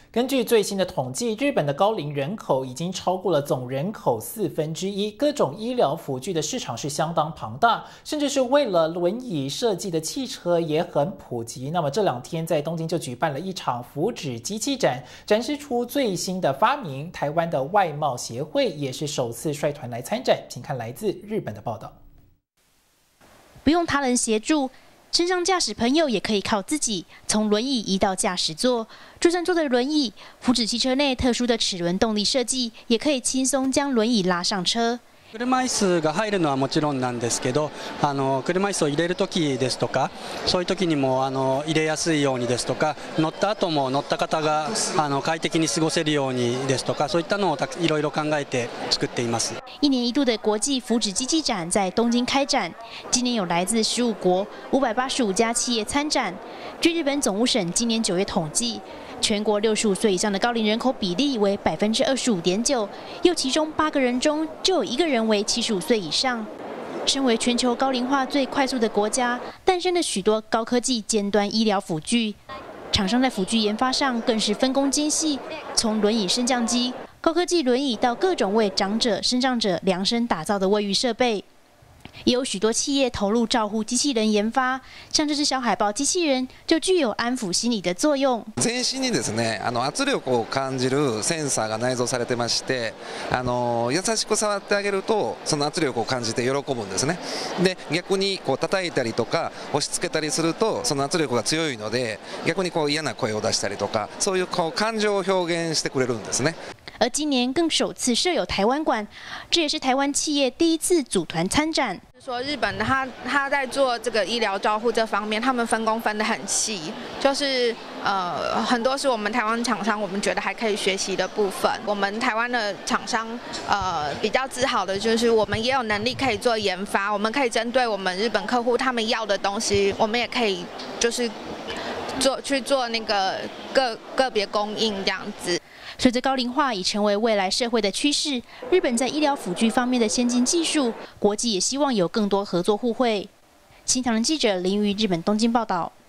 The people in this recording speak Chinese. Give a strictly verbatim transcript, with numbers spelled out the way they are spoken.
根据最新的统计，日本的高龄人口已经超过了总人口四分之一，各种医疗辅具的市场是相当庞大，甚至是为了轮椅设计的汽车也很普及。那么这两天在东京就举办了一场福祉机器展，展示出最新的发明。台湾的外贸协会也是首次率团来参展，请看来自日本的报道。 不用他人协助。 身上驾驶朋友也可以靠自己从轮椅移到驾驶座。就算坐的轮椅，福祉汽车内特殊的齿轮动力设计，也可以轻松将轮椅拉上车。 車椅子が入るのはもちろんなんですけど、あの車椅子を入れる時ですとか、そういう時にもあの入れやすいようにですとか、乗った後も乗った方があの快適に過ごせるようにですとか、そういったのをいろいろ考えて作っています。 一年一度的国际福祉机器展在东京开展，今年有来自十五国五百八十五家企业参展。据日本总务省今年九月统计。 全国六十五岁以上的高龄人口比例为百分之二十五点九，又其中八个人中就有一个人为七十五岁以上。身为全球高龄化最快速的国家，诞生了许多高科技尖端医疗辅具。厂商在辅具研发上更是分工精细，从轮椅升降机、高科技轮椅到各种为长者、身障者量身打造的卫浴设备。 也有许多企业投入照护机器人研发，像这只小海豹机器人就具有安抚心理的作用。 全身にですね、あの圧力を感じるセンサーが内蔵されてまして、あの優しく触ってあげるとその圧力を感じて喜ぶんですね。で逆にこう叩いたりとか押し付けたりするとその圧力が強いので逆にこう嫌な声を出したりとかそういうこう感情を表現してくれるんですね。 而今年更首次设有台湾馆，这也是台湾企业第一次组团参展。 说日本他他在做这个医疗照护这方面，他们分工分得很细，就是呃很多是我们台湾厂商我们觉得还可以学习的部分。我们台湾的厂商呃比较自豪的就是我们也有能力可以做研发，我们可以针对我们日本客户他们要的东西，我们也可以就是做去做那个个个别供应这样子。 随着高龄化已成为未来社会的趋势，日本在医疗辅具方面的先进技术，国际也希望有更多合作互惠。新唐人记者林瑜日本东京报道。